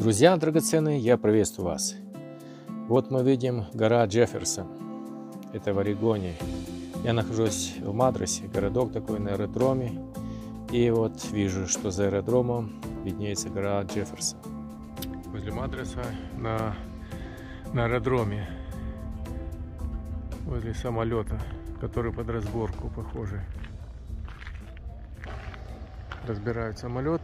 Друзья драгоценные, я приветствую вас. Вот мы видим гора Джефферсон. Это в Орегоне. Я нахожусь в Мадрасе, городок такой на аэродроме. И вот вижу, что за аэродромом виднеется гора Джефферсон. Возле Мадраса на аэродроме. Возле самолета, который под разборку, похоже. Разбирают самолет.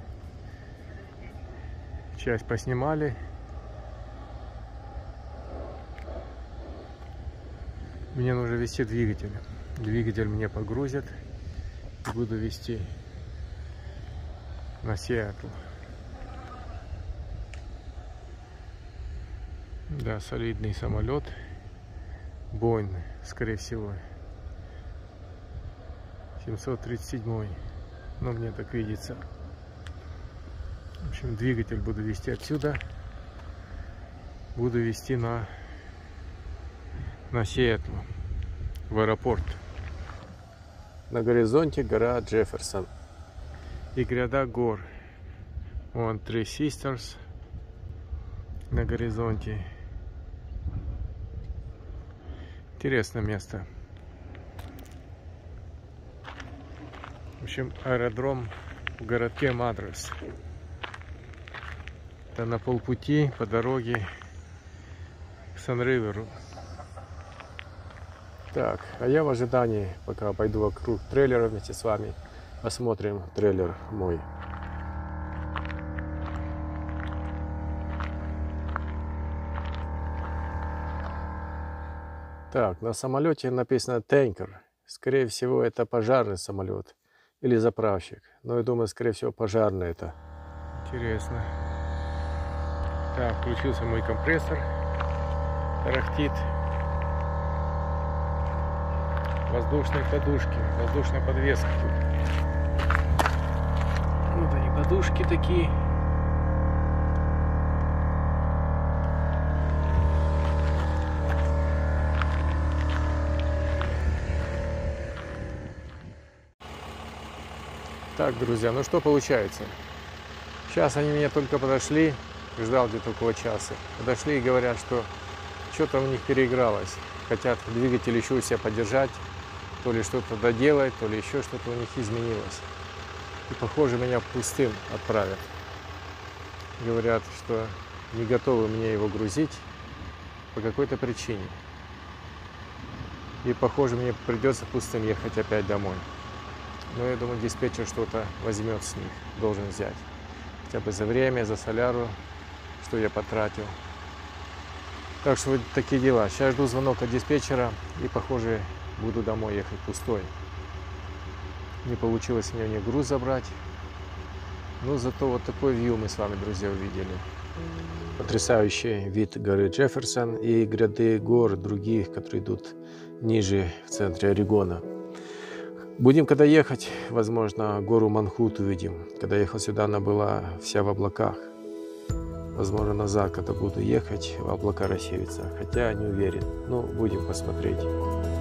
Часть поснимали. Мне нужно вести двигатель. Двигатель мне погрузят. И буду вести на Сиэтл. Да, солидный самолет. Боинг, скорее всего. 737. Но мне так видится. В общем, двигатель буду вести отсюда. Буду вести на Сиэтл, в аэропорт. На горизонте гора Джефферсон и гряда гор. Вон Three Sisters на горизонте. Интересное место. В общем, аэродром в городке Мадрас. Это на полпути по дороге к Сан-Риверу. Так, а я в ожидании, пока пойду вокруг трейлера вместе с вами, посмотрим трейлер мой. Так, на самолете написано танкер. Скорее всего, это пожарный самолет или заправщик. Но я думаю, скорее всего, пожарный это. Интересно. Так, включился мой компрессор. Тарахтит. Воздушные подушки, воздушная подвеска. Вот они, подушки такие. Так, друзья, ну что получается? Сейчас они мне только подошли, ждал где-то около часа. Подошли и говорят, что что-то у них переигралось. Хотят двигатель еще у себя поддержать, то ли что-то доделать, то ли еще что-то у них изменилось. И похоже, меня пустым отправят. Говорят, что не готовы мне его грузить по какой-то причине. И похоже, мне придется пустым ехать опять домой. Но я думаю, диспетчер что-то возьмет с них, должен взять. Хотя бы за время, за соляру, что я потратил. Так что вот такие дела. Сейчас жду звонок от диспетчера и, похоже, буду домой ехать пустой. Не получилось мне груз забрать. Но зато вот такой вью мы с вами, друзья, увидели. Потрясающий вид горы Джефферсон и гряды гор других, которые идут ниже в центре Орегона. Будем, когда ехать, возможно, гору Манхут увидим. Когда ехал сюда, она была вся в облаках. Возможно, назад, когда буду ехать, в облака рассеются. Хотя не уверен. Но будем посмотреть.